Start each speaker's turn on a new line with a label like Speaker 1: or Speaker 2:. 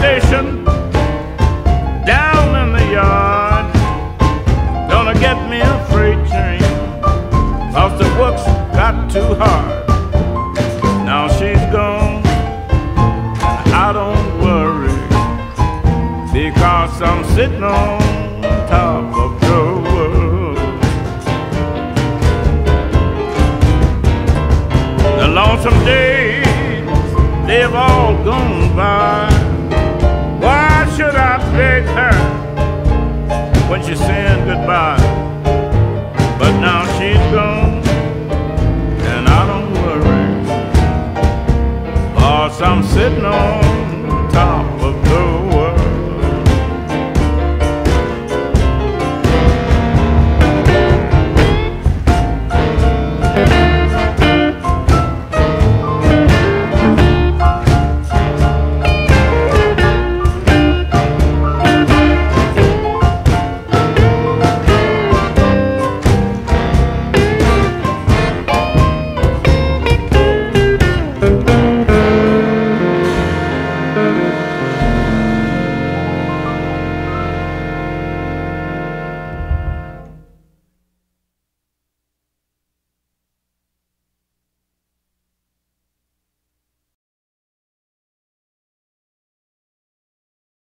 Speaker 1: station down in the yard. Gonna get me a freight train, 'cause the work's got too hard. Now she's gone, and I don't worry, because I'm sitting on top of the world. The lonesome days, they've all gone by. Why should I beg her when she's saying goodbye? But now she's gone, and I don't worry, 'cause I'm sitting on